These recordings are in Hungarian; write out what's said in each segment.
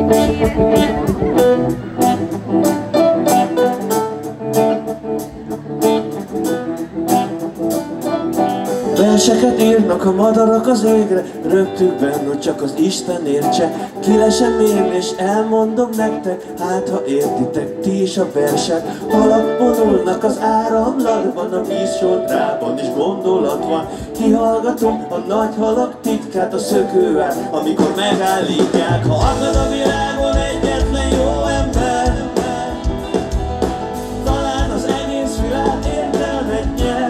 Verseket írnak a madarak az égre, rögtükben, hogy csak az Isten értse. Ki lesem én és elmondom nektek, hát ha értitek ti is a verset. Halak vonulnak az áramlatban, a vízsodrában is gondolat van. Kihallgatom a nagy halak titkát, a szökőát, amikor megállítják. Ha akad a világon egyetlen jó ember, talán az egész világ értelmet nyer.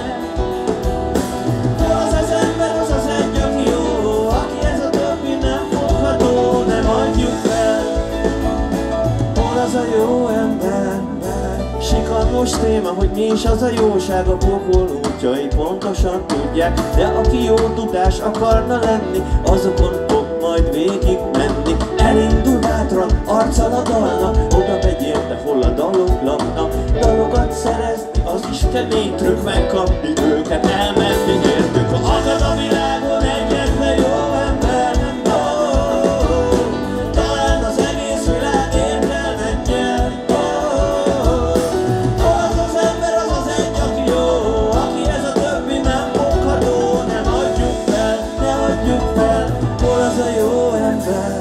Az a jó ember, sikangos téma, hogy mi is az a jóság, a pokol útjai pontosan tudják. De aki jó tudás akarna lenni, azokon fog majd végig menni. Elindul bátran, arccal a dalnak, oda megy érte, hol a dalok laknak. Dalokat szerezni, az is kemény trükk, megkapni őket, elmenni értük. Ha akad a világon egyetlen jó ember, talán az egész világ értelmet nyer. Az az ember, az az egy, aki jó, aki ez a többi nem fogható. Nem adjuk fel, ne adjuk fel, hol az a jó ember.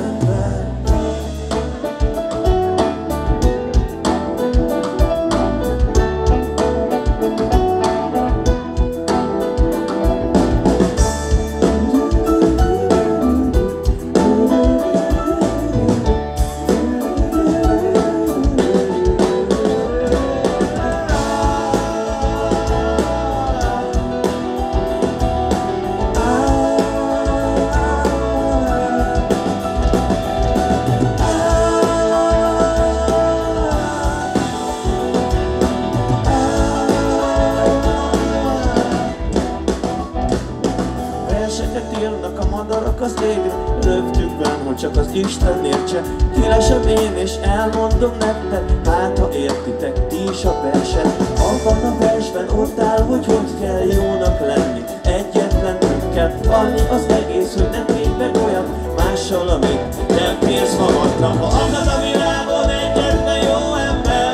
Verseket írnak a madarak az égre, rögtükben, hogy csak az Isten értse. Ki lesem én és elmondom nektek, hát ha értitek ti is a verset. Abban a versben ott áll, hogy kell jónak lenni, egyetlen trükkel. Annyi az egész, hogy ne tégy meg olyan mással, amit nem kérsz magadnak. Ha akad a világon egyetlen jó ember,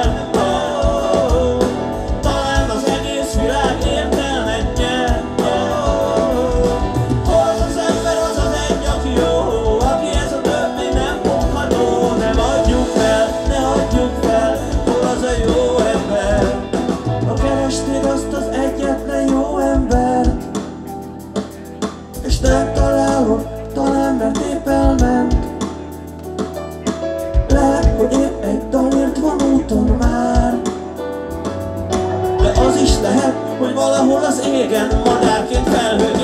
talán az egész világ értelmet nyer. Azt az egyetlen jó embert, és nem találod, talán mert épp elment. Lehet, hogy épp egy dalért van úton már, de az is lehet, hogy valahol az égen madárként felhőtt.